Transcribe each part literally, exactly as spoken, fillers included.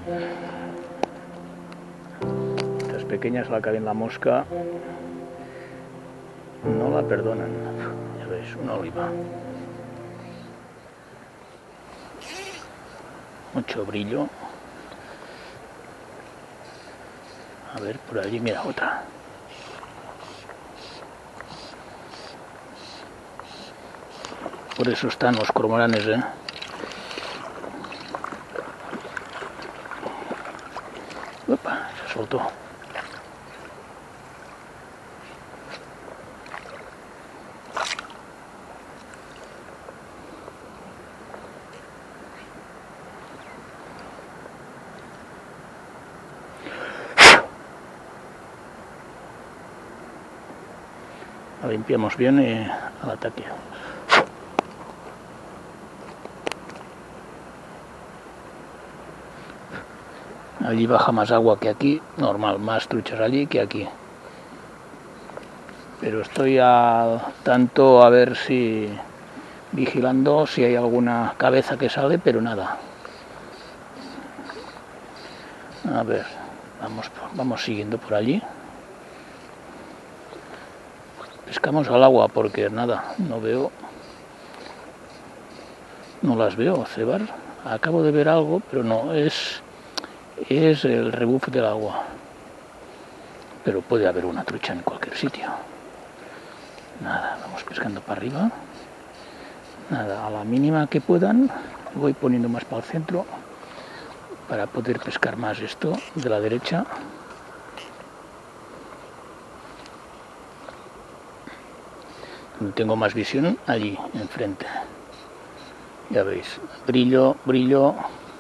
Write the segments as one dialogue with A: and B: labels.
A: Estas pequeñas, la que ven la mosca, no la perdonan. Ya veis, una oliva. Mucho brillo. A ver, por allí, mira, otra. Por eso están los cormoranes, ¿eh? Opa, se soltó. La limpiamos bien y al ataque. Allí baja más agua que aquí, normal, más truchas allí que aquí. Pero estoy al tanto a ver si vigilando si hay alguna cabeza que sale, pero nada. A ver, vamos, vamos siguiendo por allí. Pescamos al agua porque nada, no veo, no las veo cebar. Acabo de ver algo, pero no, es, es el rebufo del agua. Pero puede haber una trucha en cualquier sitio. Nada, vamos pescando para arriba. Nada, a la mínima que puedan, voy poniendo más para el centro para poder pescar más esto de la derecha. Donde tengo más visión, allí, enfrente. Ya veis, brillo, brillo.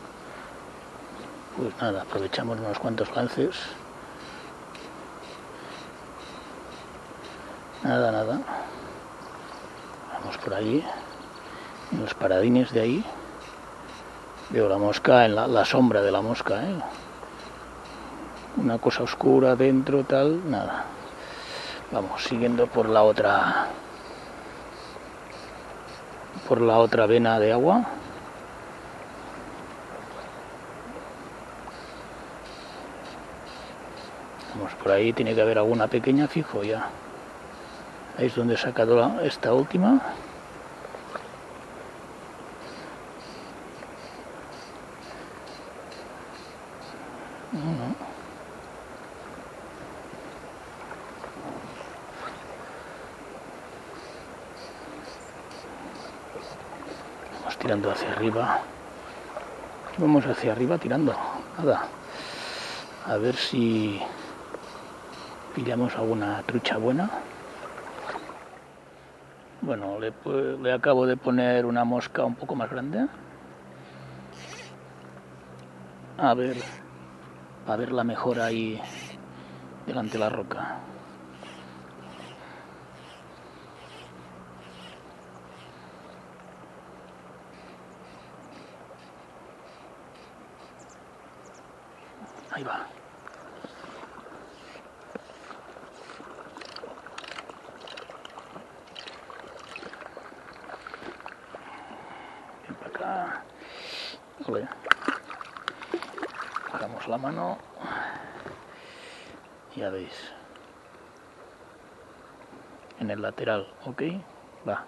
A: Pues nada, aprovechamos unos cuantos lances. Nada, nada. Vamos por allí. En los paradines de ahí. Veo la mosca, en la, la sombra de la mosca, ¿eh? Una cosa oscura dentro, tal, nada. Vamos, siguiendo por la otra... por la otra vena de agua. Vamos por ahí, tiene que haber alguna pequeña fijo ya. Ahí es donde he sacado la, esta última. No. Vamos tirando hacia arriba. Vamos hacia arriba tirando. Nada. A ver si pillamos alguna trucha buena. Bueno, le, le acabo de poner una mosca un poco más grande. A ver, a verla mejor ahí delante de la roca. Ahí va. Ven para acá. Vale. Bajamos la mano. Ya veis. En el lateral, ok. Va.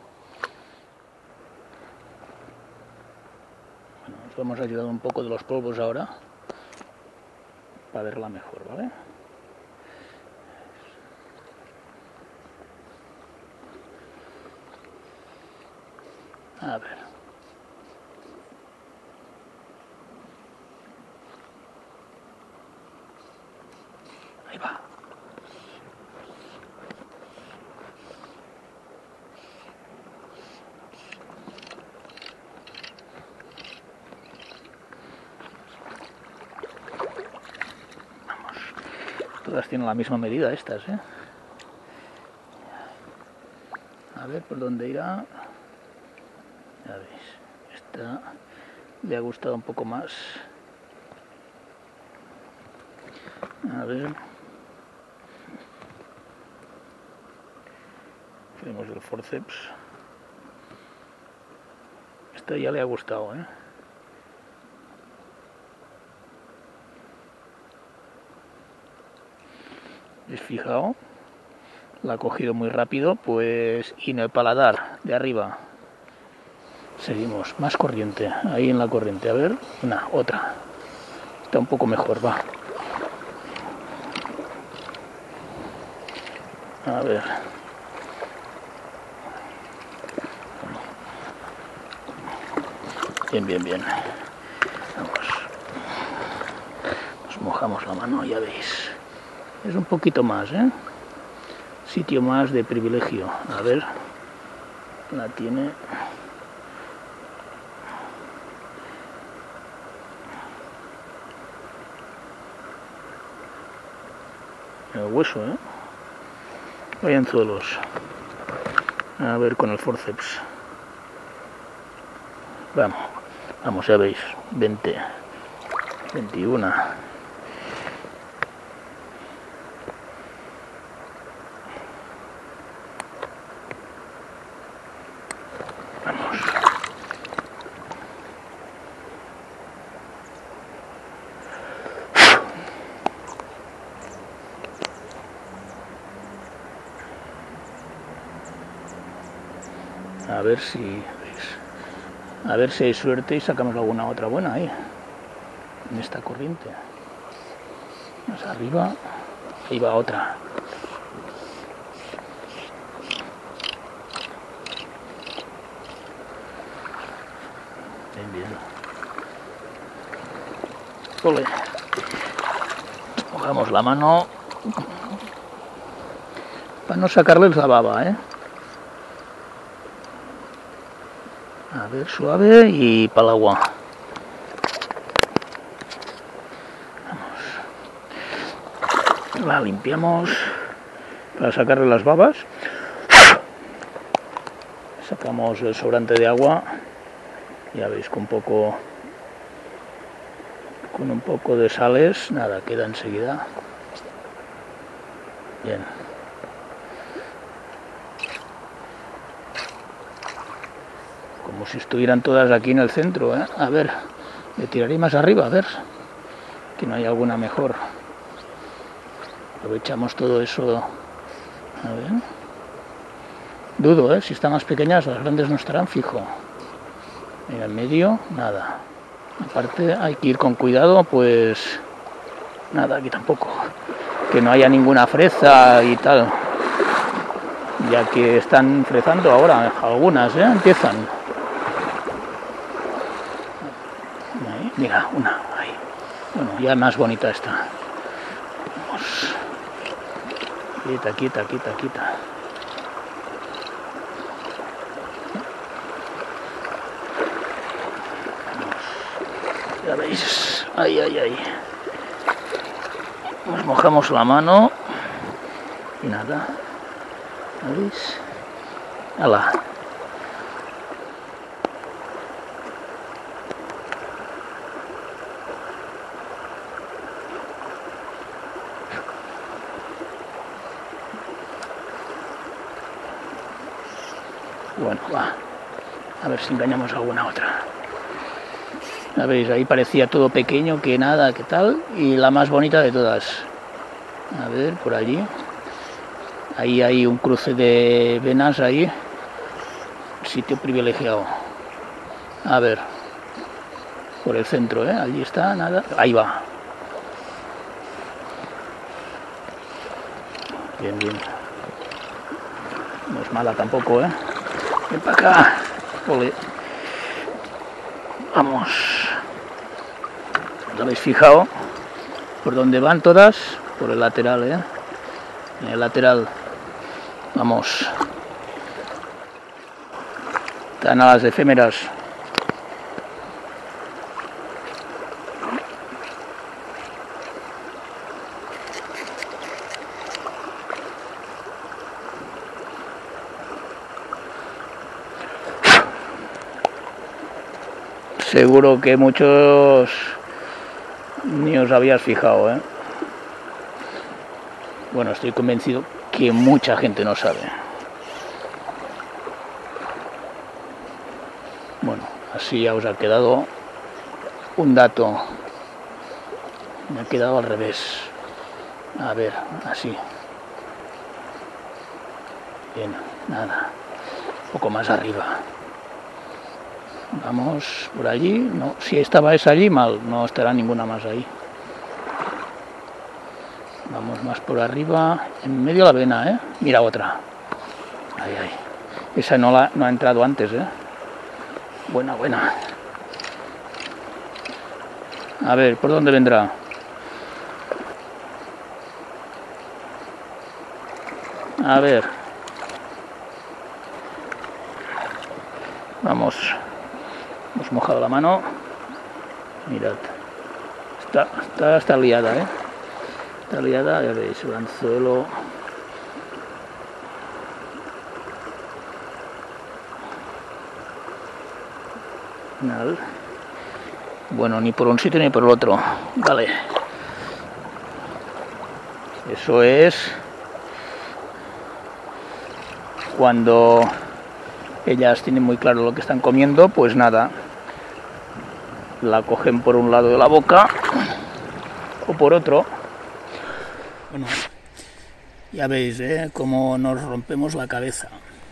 A: Bueno, nos vamos a ayudar un poco de los polvos ahora. Para verla mejor, ¿vale? A ver. Ahí va. Vamos. Todas tienen la misma medida estas, ¿eh? A ver por dónde irá. Ya veis. Esta le ha gustado un poco más. A ver. Tenemos el forceps. Esta ya le ha gustado, ¿eh? ¿Habéis fijado? La ha cogido muy rápido, pues, y en el paladar de arriba. Seguimos, más corriente, ahí en la corriente, a ver, una, otra. Está un poco mejor, va. A ver. Bien, bien, bien. Vamos. Nos mojamos la mano, ya veis. Es un poquito más, ¿eh? Sitio más de privilegio. A ver. La tiene. El hueso, ¿eh? Hay anzuelos. A ver con el forceps. Vamos, vamos, ya veis. veinte, veintiuno. Vamos. A ver si a ver si hay suerte y sacamos alguna otra buena ahí en esta corriente. Más arriba, ahí va otra. Bien, bien. Ole. Mojamos la mano para no sacarles la baba, ¿eh? A ver, suave y para el agua. Vamos. La limpiamos para sacarle las babas. Sacamos el sobrante de agua. Ya veis, con poco, con un poco de sales, nada, queda enseguida. Bien. Como si estuvieran todas aquí en el centro, ¿eh? A ver, le tiraré más arriba, a ver, que no hay alguna mejor. Aprovechamos todo eso. A ver. Dudo, ¿eh? Si están más pequeñas, las grandes no estarán, fijo. En el medio, nada. Aparte, hay que ir con cuidado, pues... Nada, aquí tampoco. Que no haya ninguna fresa y tal. Ya que están frezando ahora, algunas, ¿eh? Empiezan. Ahí, mira, una, ahí. Bueno, ya más bonita esta. Vamos. Quita, quita, quita, quita. Vamos. Ya veis. Ay, ay, ay. Nos mojamos la mano. Y nada. ¿Veis? ¡Hala! Bueno, va. A ver si engañamos a alguna otra. Ya veis, ahí parecía todo pequeño, que nada, que tal. Y la más bonita de todas. A ver, por allí. Ahí hay un cruce de venas ahí. Sitio privilegiado. A ver. Por el centro, ¿eh? Allí está, nada. Ahí va. Bien, bien. No es mala tampoco, ¿eh? Ven para acá. Ole. Vamos. ¿Os habéis fijado? Por dónde van todas. Por el lateral, ¿eh? En el lateral. Vamos. Están a las efémeras. Seguro que muchos ni os habíais fijado, ¿eh? Bueno, estoy convencido que mucha gente no sabe. Bueno, así ya os ha quedado un dato. Me ha quedado al revés. A ver, así. Bien, nada, un poco más arriba. Vamos por allí, no, si estaba esa allí, mal, no estará ninguna más ahí. Vamos más por arriba, en medio de la vena, ¿eh? Mira otra. Ahí, ahí. Esa no, la, no ha entrado antes, ¿eh? Buena, buena. A ver, ¿por dónde vendrá? A ver. Vamos. Hemos mojado la mano. Mirad. Está, está, está liada, ¿eh? Está liada, ya veis, el anzuelo. Final. Bueno, ni por un sitio ni por el otro. Vale. Eso es cuando ellas tienen muy claro lo que están comiendo, pues nada, la cogen por un lado de la boca o por otro. Bueno, ya veis, ¿eh?, cómo nos rompemos la cabeza.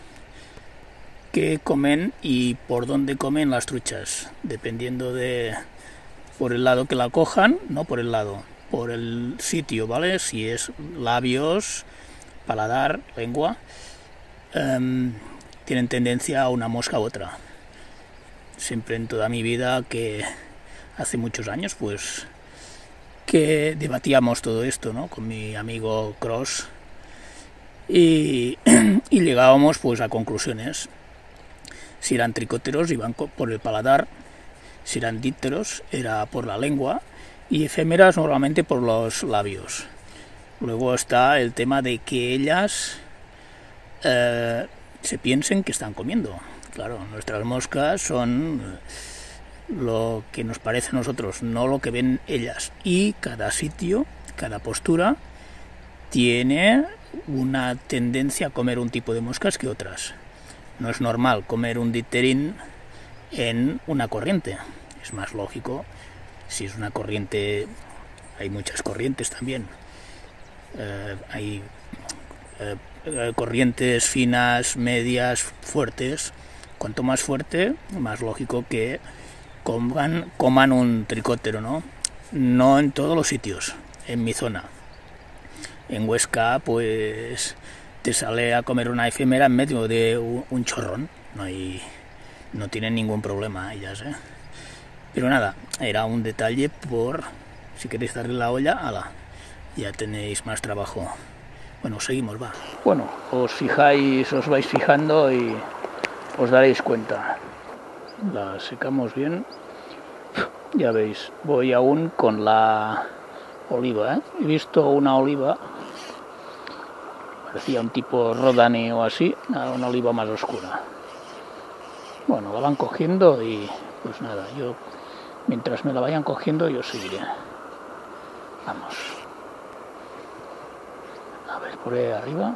A: ¿Qué comen y por dónde comen las truchas? Dependiendo de por el lado que la cojan, no por el lado, por el sitio, ¿vale? Si es labios, paladar, lengua, um, tienen tendencia a una mosca u otra. Siempre en toda mi vida, que hace muchos años, pues, que debatíamos todo esto, ¿no?, con mi amigo Cross, y, y llegábamos, pues, a conclusiones. Si eran tricóteros, iban por el paladar; si eran dípteros, era por la lengua; y efémeras, normalmente por los labios. Luego está el tema de que ellas eh, se piensen que están comiendo. Claro, nuestras moscas son lo que nos parece a nosotros, no lo que ven ellas. Y cada sitio, cada postura, tiene una tendencia a comer un tipo de moscas que otras. No es normal comer un dipterín en una corriente. Es más lógico, si es una corriente, hay muchas corrientes también. Eh, hay eh, corrientes finas, medias, fuertes. Cuanto más fuerte, más lógico que coman, coman un tricótero, ¿no? No en todos los sitios, en mi zona. En Huesca, pues, te sale a comer una efímera en medio de un chorrón. No hay, no tienen ningún problema ellas, ¿eh? Pero nada, era un detalle por, si queréis darle la olla, ala, ya tenéis más trabajo. Bueno, seguimos, va. Bueno, os fijáis, os vais fijando y os daréis cuenta. La secamos bien. Ya veis, voy aún con la oliva, ¿eh? He visto una oliva, parecía un tipo Rodani o así, una oliva más oscura. Bueno, la van cogiendo y pues nada, yo mientras me la vayan cogiendo yo seguiré. Vamos. A ver, por ahí arriba.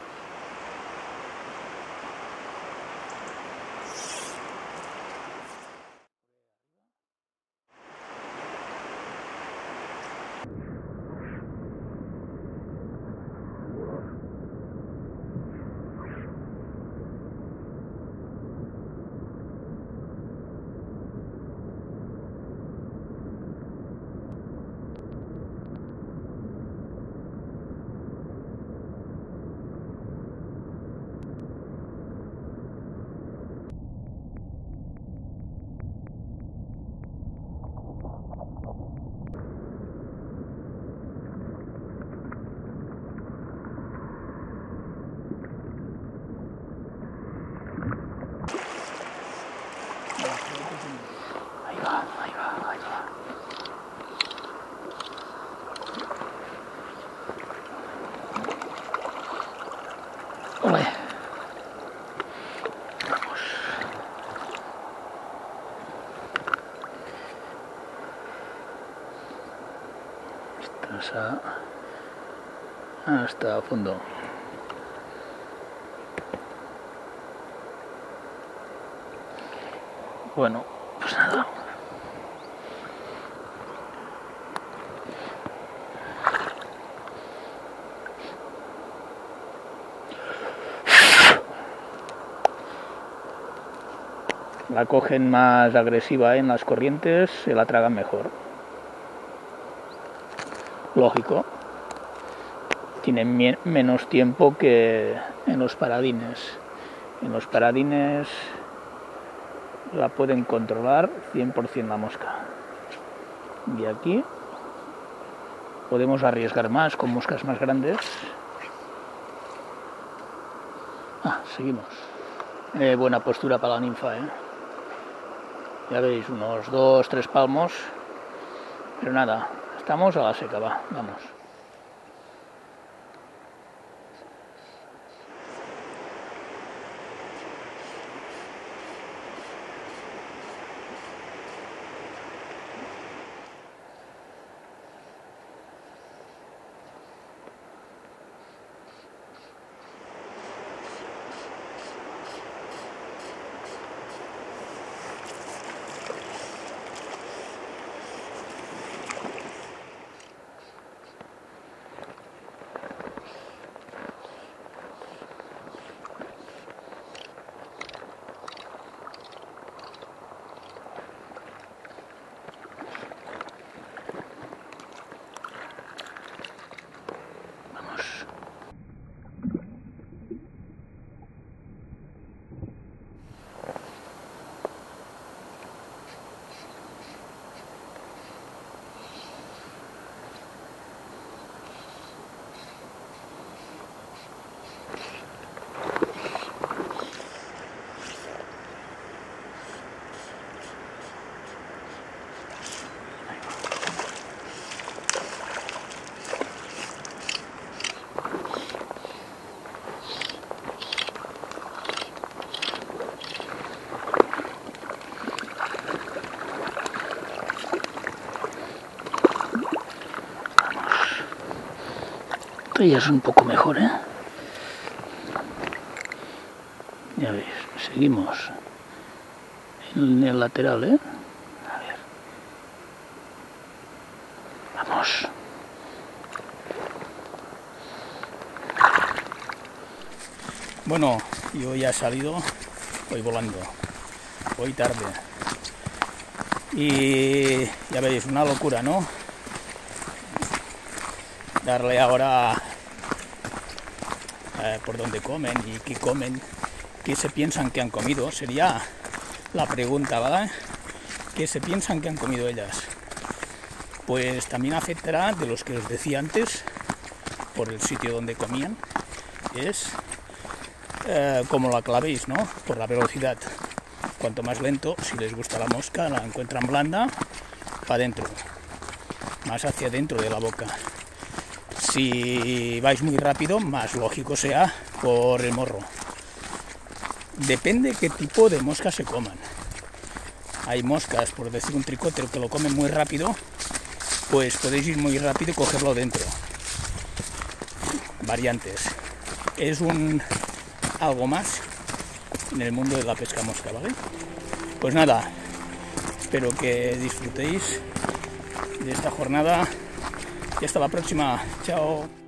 A: Ahí va, ahí va, ahí va. Ole. Vamos. Estás a... hasta a fondo. Bueno, pues nada. la cogen más agresiva en las corrientes, se la tragan mejor. Lógico, tienen menos tiempo que en los paradines. En los paradines la pueden controlar cien por cien la mosca. Y aquí podemos arriesgar más con moscas más grandes. Ah, seguimos. Eh, buena postura para la ninfa, ¿eh? Ya veis, unos dos, tres palmos. Pero nada, estamos a la seca, va, vamos. Esto ya es un poco mejor, ¿eh? Ya veis, seguimos en el lateral, ¿eh? A ver. Vamos. Bueno, yo ya he salido, voy volando, voy tarde. Y ya veis, una locura, ¿no? Darle ahora eh, por dónde comen y qué comen, qué se piensan que han comido, sería la pregunta, ¿verdad? ¿Qué se piensan que han comido ellas? Pues también afectará de los que os decía antes, por el sitio donde comían, es eh, como la clavéis, ¿no? Por la velocidad. Cuanto más lento, si les gusta la mosca, la encuentran blanda, para adentro, más hacia dentro de la boca. Si vais muy rápido, más lógico sea por el morro. Depende qué tipo de moscas se coman. Hay moscas, por decir un tricótero, que lo comen muy rápido, pues podéis ir muy rápido y cogerlo dentro. Variantes. Es un algo más en el mundo de la pesca mosca, ¿vale? Pues nada, espero que disfrutéis de esta jornada y hasta la próxima. Chao.